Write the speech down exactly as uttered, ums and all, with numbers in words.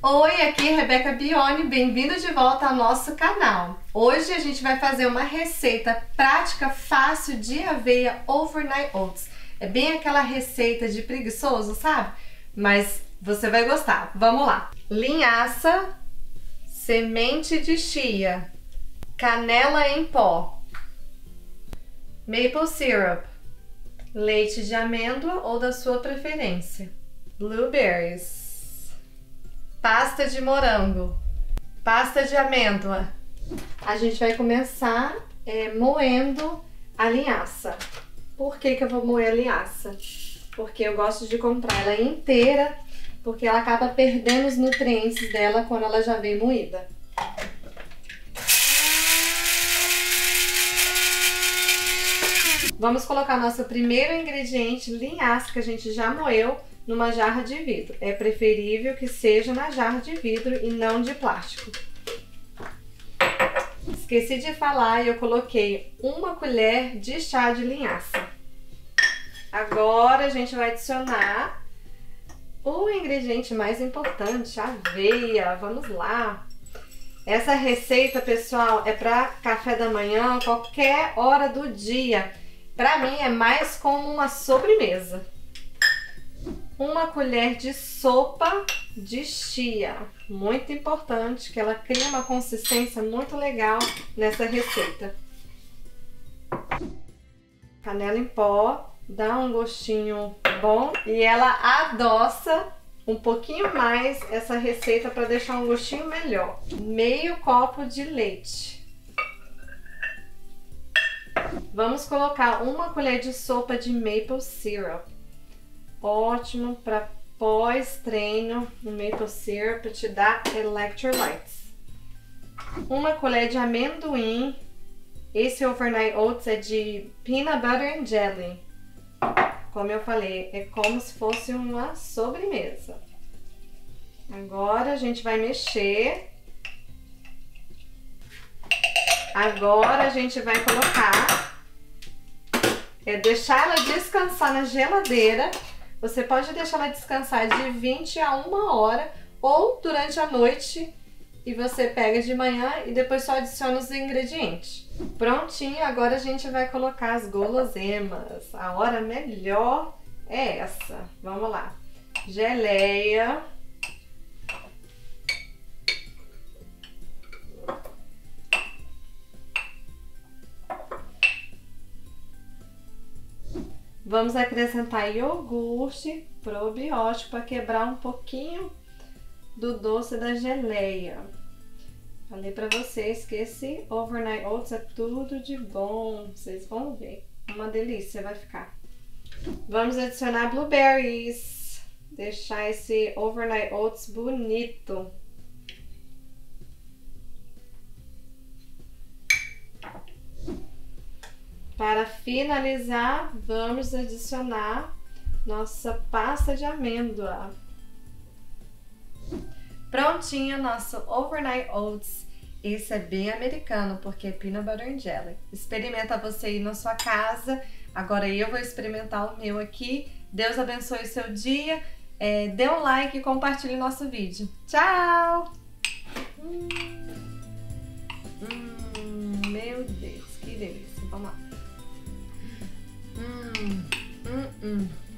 Oi, aqui é Rebeca Bione, bem-vindo de volta ao nosso canal. Hoje a gente vai fazer uma receita prática, fácil de aveia overnight oats. É bem aquela receita de preguiçoso, sabe? Mas você vai gostar. Vamos lá. Linhaça, semente de chia, canela em pó, maple syrup, leite de amêndoa ou da sua preferência, blueberries, pasta de morango, pasta de amêndoa. A gente vai começar é, moendo a linhaça. Por que que eu vou moer a linhaça? Porque eu gosto de comprar ela inteira, porque ela acaba perdendo os nutrientes dela quando ela já vem moída. Vamos colocar nosso primeiro ingrediente, linhaça, que a gente já moeu, numa jarra de vidro. É preferível que seja na jarra de vidro e não de plástico. Esqueci de falar e eu coloquei uma colher de chá de linhaça. Agora a gente vai adicionar o ingrediente mais importante, a aveia. Vamos lá! Essa receita, pessoal, é para café da manhã, qualquer hora do dia. Para mim é mais como uma sobremesa. Uma colher de sopa de chia, muito importante, que ela cria uma consistência muito legal nessa receita. Canela em pó, dá um gostinho bom e ela adoça um pouquinho mais essa receita para deixar um gostinho melhor. Meio copo de leite. Vamos colocar uma colher de sopa de maple syrup. Ótimo para pós-treino, o maple syrup te dá electrolytes. Uma colher de amendoim. Esse overnight oats é de peanut butter and jelly. Como eu falei, é como se fosse uma sobremesa. Agora a gente vai mexer. Agora a gente vai colocar, é deixar ela descansar na geladeira. Você pode deixar ela descansar de vinte a uma hora ou durante a noite e você pega de manhã e depois só adiciona os ingredientes. Prontinho, agora a gente vai colocar as guloseimas. A hora melhor é essa. Vamos lá. Geleia. Vamos acrescentar iogurte probiótico para quebrar um pouquinho do doce da geleia. Falei para vocês que esse overnight oats é tudo de bom. Vocês vão ver. Uma delícia vai ficar. Vamos adicionar blueberries. Deixar esse overnight oats bonito. Para finalizar, vamos adicionar nossa pasta de amêndoa. Prontinho nosso overnight oats. Esse é bem americano porque é peanut butter and jelly. Experimenta você aí na sua casa. Agora eu vou experimentar o meu aqui. Deus abençoe o seu dia. É, dê um like e compartilhe nosso vídeo. Tchau! Hum, hum, meu Deus, que delícia. Vamos lá. Hum, hum, hum.